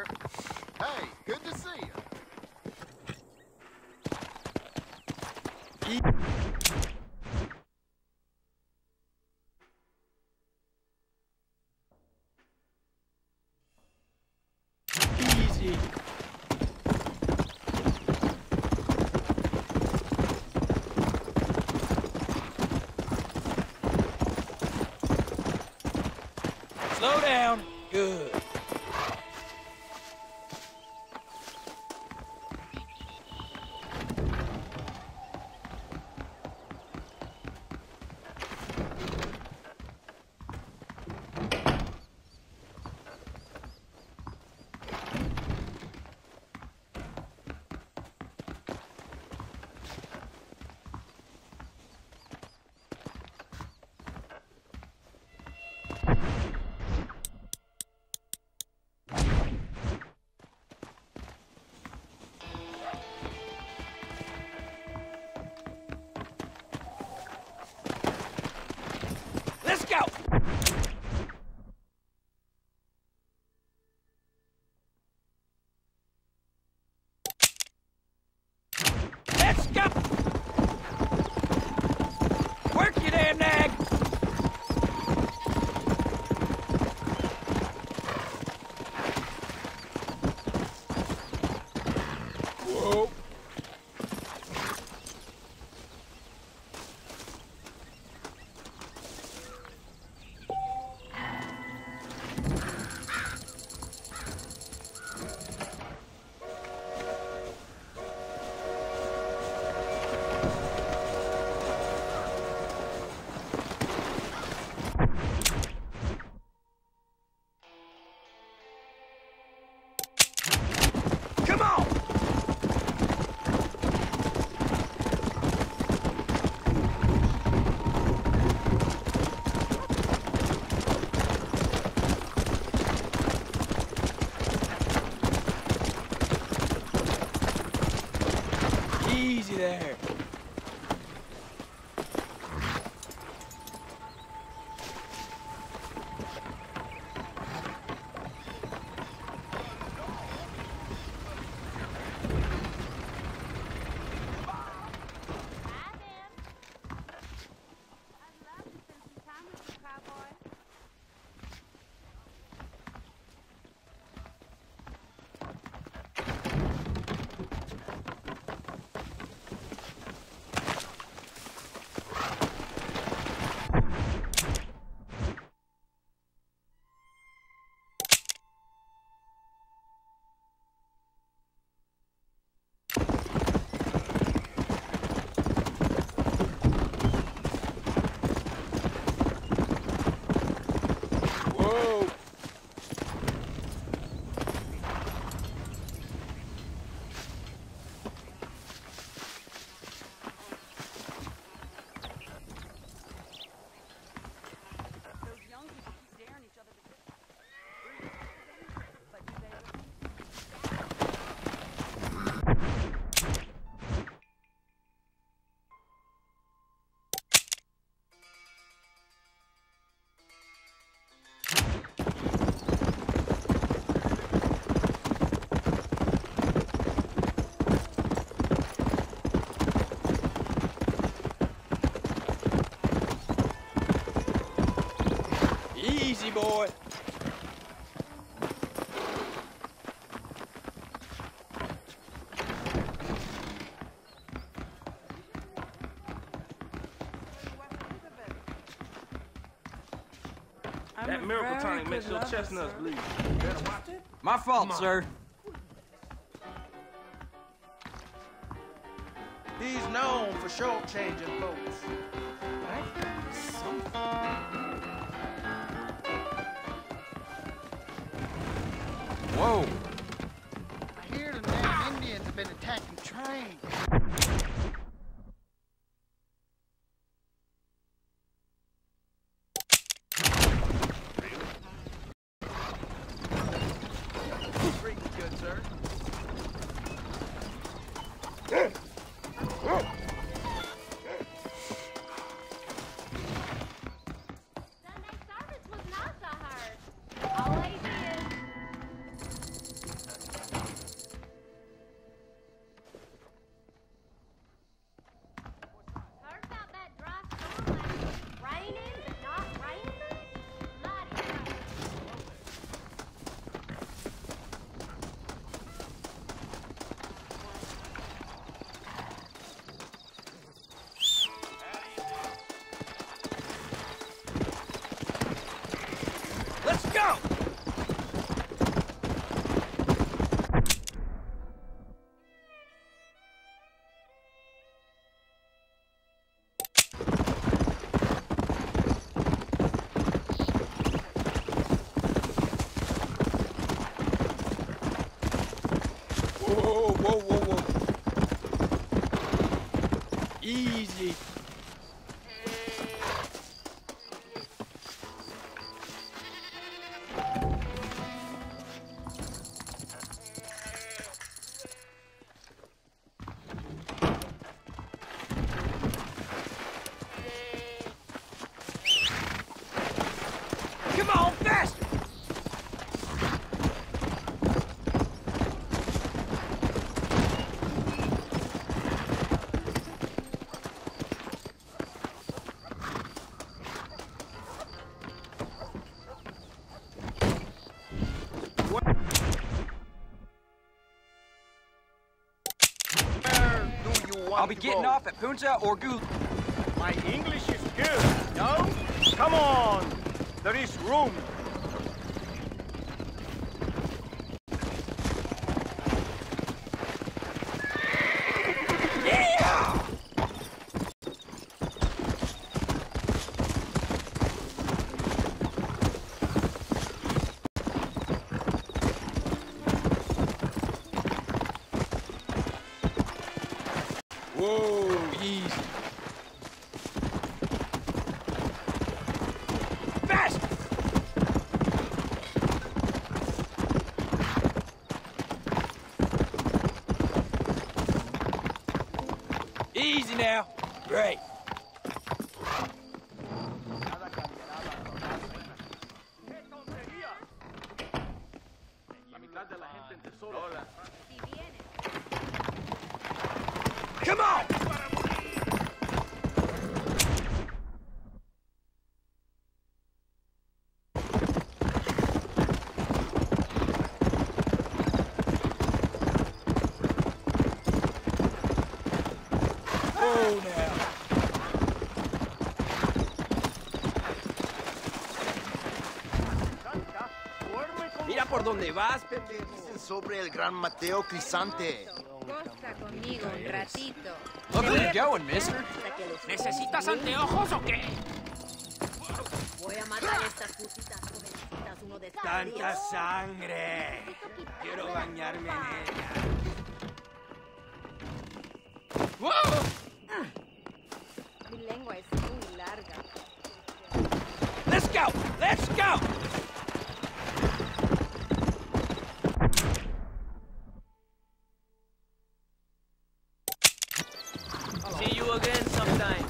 sir. Hey, good to see you. Easy. Slow down. Good. Let's go! Let's go! Work, you damn nag! Whoa! Come on! Easy there. Whoa! Easy, boy. That miracle tonic makes your chestnuts bleed. Better watch it. My fault, sir. He's known for shortchanging folks. Whoa. I hear the damn Indians have been attacking trains. Pretty good, sir. Sunday service was not so hard. All I did. I'll be getting off at Punta or Gul. My English is good, no? Come on! There is room. Whoa, easy. Fast! Easy now. Great. Come on! Oh, now. Mira por dónde vas, Pepe. Dicen sobre el gran Mateo Crisante. Goza conmigo un ratito. Look where you're going, mister. ¿Necesitas anteojos o qué? Voy a matar a estas putitas jovencitas uno de estos Tanta días. sangre. Quiero bañarme en ella. ¡Wow! Mi lengua es muy larga. Let's go! Let's go! See you again sometime.